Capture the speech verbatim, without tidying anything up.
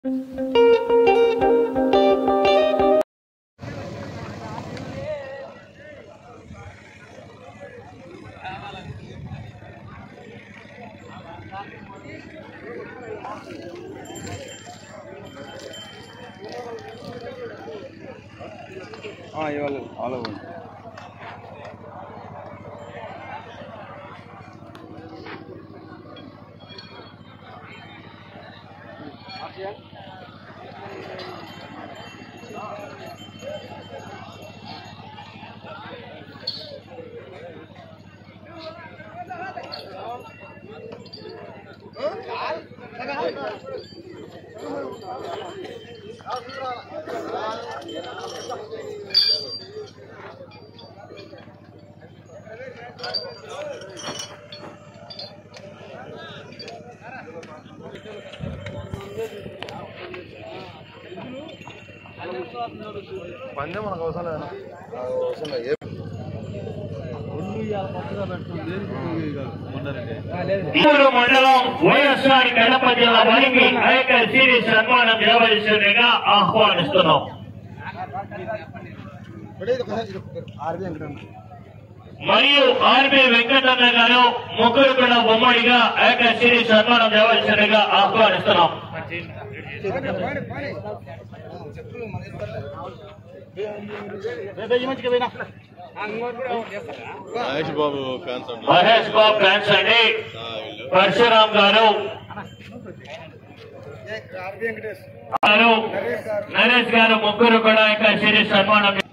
ఇవాళ all over పందెం మనకు అవసరం లేదా అవసరం లేదు మండలం వైఎస్ఆర్ కడప జిల్లా వారికి అనేక సిరీస్ సన్మానం చేయవలసిందిగా ఆహ్వానిస్తున్నాం. మరియు ఆర్బి వెంకటన్న గారు ముగ్గురు కూడా బొమ్మడిగా అనేక సిరీస్ సన్మానం చేయవలసిందిగా ఆహ్వానిస్తున్నాం. మహేష్ బాబు ఫ్యాన్స్ మహేష్ బాబు ఫ్యాన్స్ అండి. పరశురామ్ గారు, నరేష్ గారు ముగ్గురు కూడా ఇంకా సిరీస్ సన్మానం